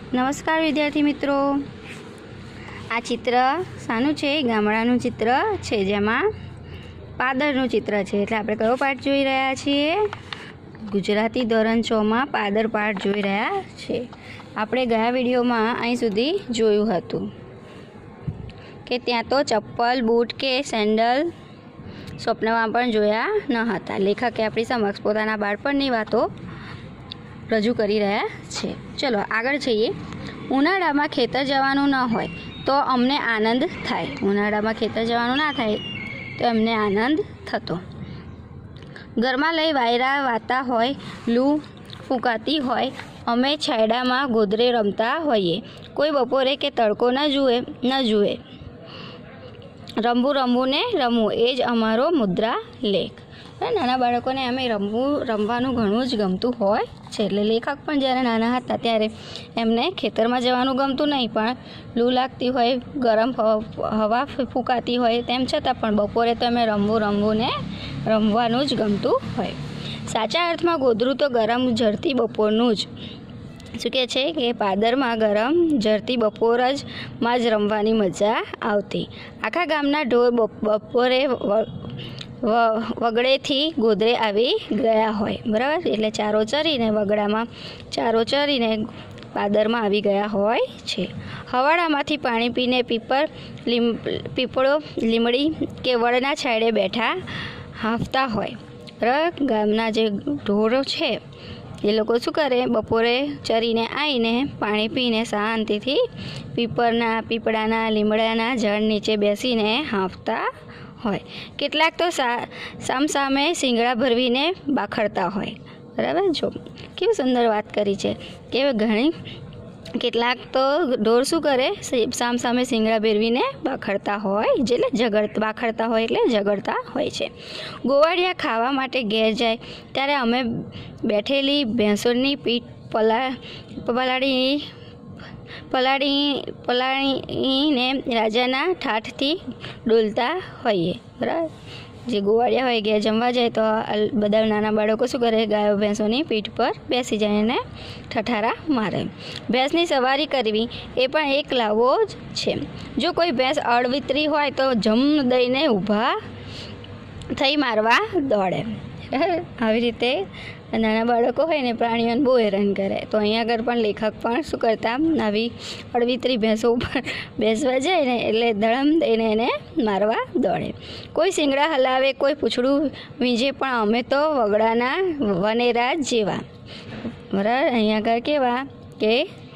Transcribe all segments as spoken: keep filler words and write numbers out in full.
નમસ્કાર વિદ્યાર્થી મિત્રો, આ ચિત્ર શાનું છે? ગામડાનું ચિત્ર છે, જેમાં પાદરનું ચિત્ર છે. એટલે આપણે કયો પાઠ જોઈ રહ્યા છીએ? ગુજરાતી ધોરણ છ માં પાદર પાઠ જોઈ રહ્યા છે. આપણે ગયા વિડીયોમાં અહીં સુધી જોયું હતું કે ત્યાં તો ચપ્પલ, બૂટ કે સેન્ડલ સ્વપ્નમાં પણ જોયા ન હતા. લેખકે આપણી સમક્ષ પોતાના બાળપણની વાતો રજૂ કરી રહ્યા છે. ચલો આગળ જઈએ. ઉનાળામાં ખેતર જવાનું ન હોય તો અમને આનંદ થાય. ઉનાળામાં ખેતર જવાનું ના થાય તો એમને આનંદ થતો. ઘરમાં લઈ વાયરા વાતા હોય, લૂ ફૂંકાતી હોય, અમે છાયડામાં ગોદરે રમતા હોઈએ. કોઈ બપોરે કે તડકો ન જુએ ન જુએ રમવું રમવું ને રમવું, એ જ અમારો મુદ્રા લેખ. નાના બાળકોને અમે રમવું રમવાનું ઘણું જ ગમતું હોય છે. એટલે લેખક પણ જ્યારે નાના હતા ત્યારે એમને ખેતરમાં જવાનું ગમતું નહીં, પણ લૂ લાગતી હોય, ગરમ હવા ફૂંકાતી હોય, તેમ છતાં પણ બપોરે તો અમે રમવું રમવું ને રમવાનું જ ગમતું હોય. સાચા અર્થમાં ગોદરું તો ગરમ ઝરતી બપોરનું જ. શું કહે છે કે પાદરમાં ગરમ ઝરતી બપોર જ માં જ રમવાની મજા આવતી. આખા ગામના ઢોર બપોરે વગડેથી ગોદરે આવી ગયા હોય, બરાબર. એટલે ચારો ચરીને વગડામાં ચારો ચરીને પાદરમાં આવી ગયા હોય છે. હવાડામાંથી પાણી પીને પીપર લીમ પીપળો લીમડી કે વડના છાંયડે બેઠા હાંફતા હોય, બરાબર. ગામના જે ઢોરો છે એ લોકો શું કરે? બપોરે ચરીને આવીને પાણી પીને શાંતિથી પીપરના પીપળાના લીમડાના ઝાડ નીચે બેસીને હાંફતા હોય. કેટલાક તો સામસામે શિંગડા ભરવીને બાખડતા હોય, બરાબર. જો કેવી સુંદર વાત કરી છે કે ઘણી કેટલાક તો ઢોર શું કરે? સામસામે શિંગડા ભેરવીને બાખડતા હોય, એટલે ઝઘડ બાખડતા હોય એટલે ઝઘડતા હોય છે. ગોવાળિયા ખાવા માટે ઘેર જાય ત્યારે અમે બેઠેલી ભેંસોની પીઠ પલા પલાળી પલાળી પલાળીને રાજાના ઠાઠથી ડોલતા હોઈએ, બરાબર. જે ગોવાળિયા હોય ઘેર જમવા જાય તો બધા નાના બાળકો શું કરે? ગાયો ભેંસોની પીઠ પર બેસી જાય અને ઠઠારા મારે. ભેંસની સવારી કરવી એ પણ એક લાવો જ છે. જો કોઈ ભેંસ અળવિતરી હોય તો જમ દઈને ઊભા થઈ મારવા દોડે. આવી રીતે નાના બાળકો હોય ને પ્રાણીઓને બહુ હેરાન કરે. તો અહીંયા આગળ પણ લેખક પણ શું કરતા? આવી અળવિતરી ભેંસો ઉપર બેસવા જાય ને એટલે ધડમ દઈને એને મારવા દોડે. કોઈ શિંગડા હલાવે, કોઈ પૂંછડું વીંજે, પણ અમે તો વગડાના વનેરા જેવા, બરાબર. અહીંયા આગળ કેવા કે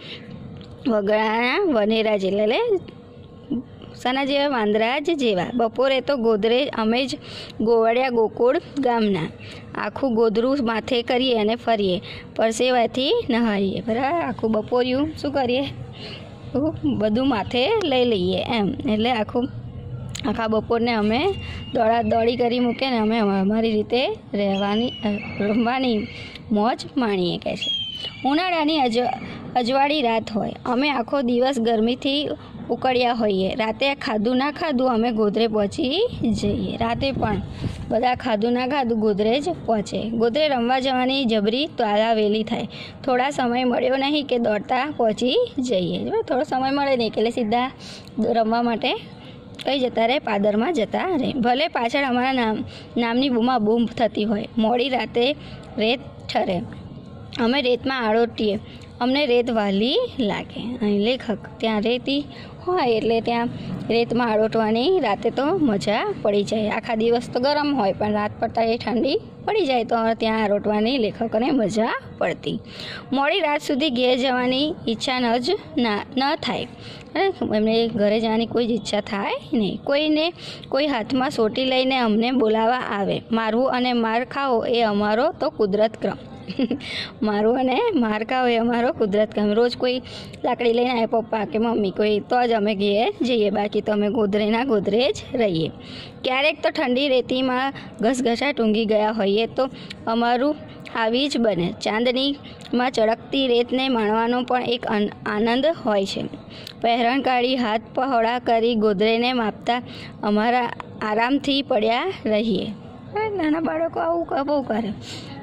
વગડાના વનેરા જેવા, એટલે શાના જેવા? વાંદરા જ જેવા. બપોરે તો ગોદરે અમે જ ગોવાળિયા ગોકુળ ગામના. આખું ગોદરું માથે કરીએ અને ફરીએ, પરસેવાથી નહાઈએ, બરાબર. આખું બપોરિયું શું કરીએ? બધું માથે લઈ લઈએ એમ. એટલે આખું આખા બપોરને અમે દોડા દોડી કરી મૂકે ને અમે અમારી રીતે રહેવાની રમવાની મોજ માણીએ, કહે છે. ઉનાળાની અજ અજવાળી રાત હોય, અમે આખો દિવસ ગરમીથી ઉકળ્યા હોઈએ. રાતે ખાધું ના ખાધું અમે ગોદરે પહોંચી જઈએ. રાતે પણ બધા ખાધું ના ખાધું ગોદરે જ પહોંચે. ગોદરે રમવા જવાની જબરી તાલાવેલી થાય. થોડા સમય મળ્યો નહીં કે દોડતા પહોંચી જઈએ. થોડો સમય મળે નહીં એટલે સીધા રમવા માટે કઈ જતા રહે? પાદરમાં જતા રહે. ભલે પાછળ અમારા નામ નામની બૂમા બૂમ થતી હોય. મોડી રાતે રેત ઠરે, અમે રેતમાં આળોટીએ, અમને રેત વહાલી લાગે. અહીં લેખક ત્યાં રેતી હોય એટલે ત્યાં રેતમાં આળોટવાની રાતે તો મજા પડી જાય. આખા દિવસ તો ગરમ હોય પણ રાત પડતા એ ઠંડી પડી જાય તો ત્યાં આરોટવાની લેખકોને મજા પડતી. મોડી રાત સુધી ઘેર જવાની ઈચ્છા ન જ ના ન થાય. એમને ઘરે જવાની કોઈ જ ઈચ્છા થાય નહીં. કોઈને કોઈ હાથમાં સોટી લઈને અમને બોલાવવા આવે. મારવું અને માર ખાવો એ અમારો તો કુદરત ક્રમ. મારું અને માર ખાવ એ અમારો કુદરત કામ. રોજ કોઈ લાકડી લઈને આવે, પપ્પા કે મમ્મી કોઈ, તો જ અમે ઘેર જઈએ. બાકી તો અમે ગોદરેના ગોદરે જ રહીએ. ક્યારેક તો ઠંડી રેતીમાં ઘસઘસા ટૂંગી ગયા હોઈએ તો અમારું આવી જ બને. ચાંદનીમાં ચળકતી રેતને માણવાનો પણ એક આનંદ હોય છે. પહેરણ કાઢી હાથ પહોળા કરી ગોદરેને માપતા અમારા આરામથી પડ્યા રહીએ. નાના બાળકો આવું બહુ કરે.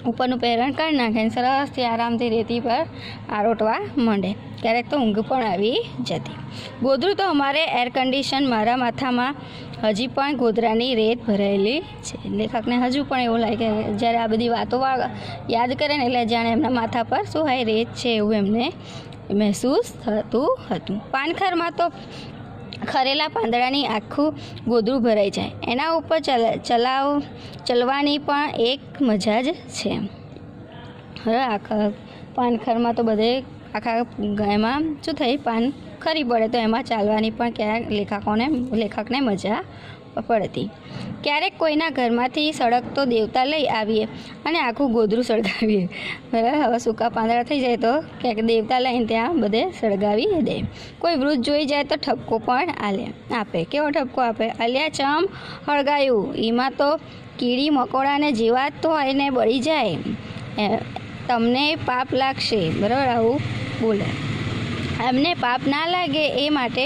ઉપરનું પહેરણ કાઢી નાખે સરસથી આરામથી રેતી પર આરોટવા માંડે. ક્યારેક તો ઊંઘ પણ આવી જતી. ગોધરું તો અમારે એર કન્ડિશન મારા માથામાં હજી પણ ગોધરાની રેત ભરાયેલી છે. લેખકને હજુ પણ એવું લાગે જ્યારે આ બધી વાતો યાદ કરે ને એટલે જાણે એમના માથા પર શું હોય રેત છે એવું એમને મહેસૂસ થતું હતું. પાનખરમાં તો ખરેલા પાંદડાની આખું ગોદરું ભરાઈ જાય. એના ઉપર ચલ ચલાવ ચલવાની પણ એક મજા જ છે. હવે આખા પાનખરમાં તો બધે આખા એમાં શું થઈ પાન ખરી પડે તો એમાં ચાલવાની પણ ક્યારેક લેખકોને લેખકને મજા પડતી. ક્યારેક કોઈના ઘરમાંથી સળગતો દેવતા લઈ આવીએ અને આખું ગોદરું સળગાવીએ. બરાબર, હવે સૂકા પાંદડા થઈ જાય તો ક્યાંક દેવતા લઈને ત્યાં બધે સળગાવી દે. કોઈ વૃદ્ધ જોઈ જાય તો ઠપકો પણ આલે આપે. કેવો ઠપકો આપે? અલ્યા ચમ હળગાયું, એમાં તો કીડી મકોડાને જીવાત તો એને બળી જાય, તમને પાપ લાગશે. બરાબર, આવું બોલે. એમને પાપ ના લાગે એ માટે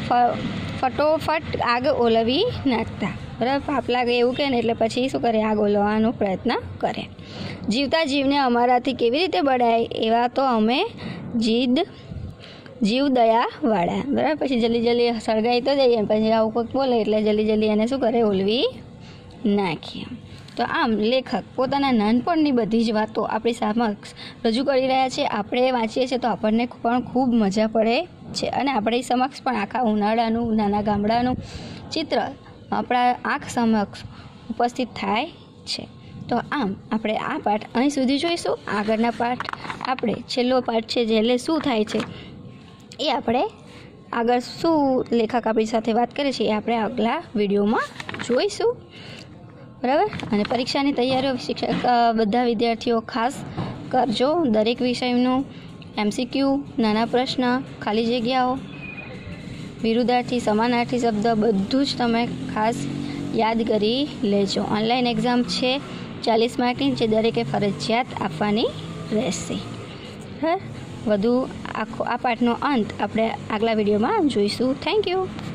ફટોફટ આગ ઓલવી નાખતા. બરાબર, પાપ લાગે એવું કહે ને એટલે પછી શું કરે? આગ ઓલવવાનો પ્રયત્ન કરે. જીવતા જીવને અમારાથી કેવી રીતે બળાય એવા તો અમે જીદ જીવ દયાવાળા. બરાબર, પછી જલ્દી જલ્દી સળગાઈ તો જઈએ, પછી આવું કોઈક બોલે એટલે જલ્દી જલ્દી એને શું કરે? ઓલવી નાખીએ. તો આમ લેખક પોતાના નાનપણની બધી જ વાતો આપણી સમક્ષ રજૂ કરી રહ્યા છે. આપણે વાંચીએ છીએ તો આપણને પણ ખૂબ મજા પડે છે અને આપણી સમક્ષ પણ આખા ઉનાળાનું નાના ગામડાનું ચિત્ર આપણા આંખ સમક્ષ ઉપસ્થિત થાય છે. તો આમ આપણે આ પાઠ અહીં સુધી જોઈશું. આગળના પાઠ આપણે છેલ્લો પાઠ છે જેલે શું થાય છે એ આપણે આગળ શું લેખક આપણી સાથે વાત કરે છે એ આપણે આગલા વિડીયોમાં જોઈશું. બરાબર, અને પરીક્ષાની તૈયારીઓ શિક્ષક બધા વિદ્યાર્થીઓ ખાસ કરજો. દરેક વિષયનું એમસીક્યુ, નાના પ્રશ્ન, ખાલી જગ્યાઓ, વિરુદ્ધાર્થી, સમાનાર્થી શબ્દ બધું જ તમે ખાસ યાદ કરી લેજો. ઓનલાઈન એક્ઝામ છે ચાલીસ માર્કની, જે દરેકે ફરજિયાત આપવાની રહેશે. બરાબર, વધુ આખો આ પાઠનો અંત આપણે આગલા વિડીયોમાં જોઈશું. Thank you.